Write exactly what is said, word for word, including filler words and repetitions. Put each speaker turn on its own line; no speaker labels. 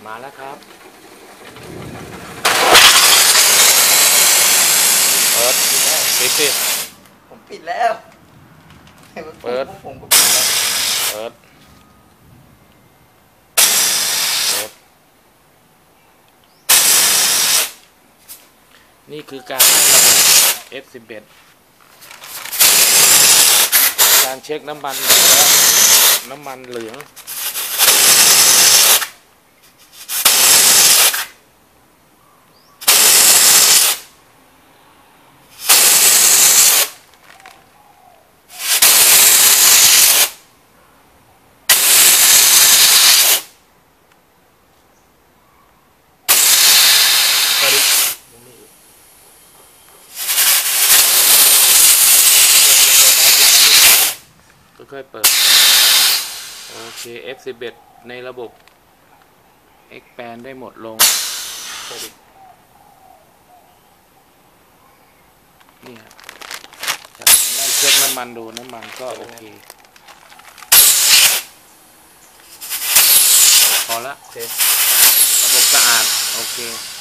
มาแล้วครับเปิดปิดสิ
ผมปิดแล้ว
เปิด
ผมก็ปิดแล้ว
เปิดเปิดนี่คือการให้ระบบ เอฟ สิบเอ็ด การเช็คน้ำมันน้ำมันเหลืองค่อยๆเปิดโอเค เอฟ สิบเอ็ด ในระบบ expand ได้หมดลงนี่ครับจากนั้นได้เช็คน้ำมันดูน้ำมันก็โอเคพอละระบบสะอาดโอเค